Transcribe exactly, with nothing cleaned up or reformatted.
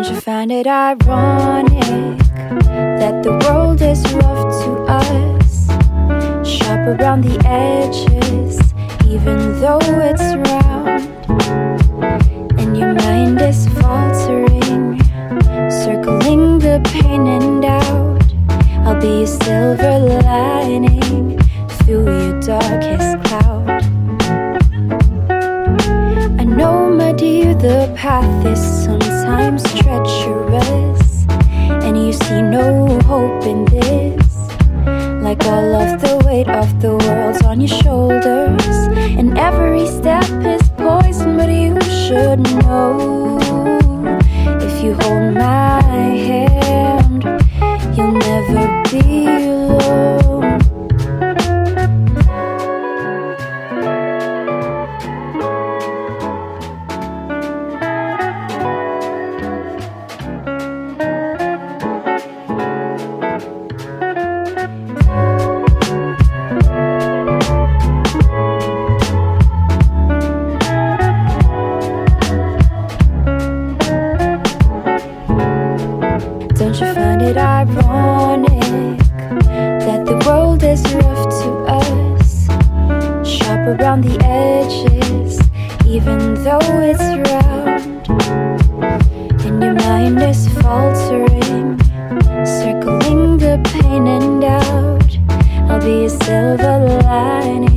Don't you find it ironic that the world is rough to us, sharp around the edges, even though it's round, and your mind is faltering, circling the pain and doubt. I'll be a silver lining through your darkest cloud. I know, my dear, the path is sometimes treacherous, and you see no hope in this. Like all of the weight of the world's on your shoulders, and every step is poison, but you should know, if you hold my hand, you'll never be alone. Don't you find it ironic that the world is rough to us, sharp around the edges, even though it's round, and your mind is faltering, circling the pain and doubt. I'll be a silver lining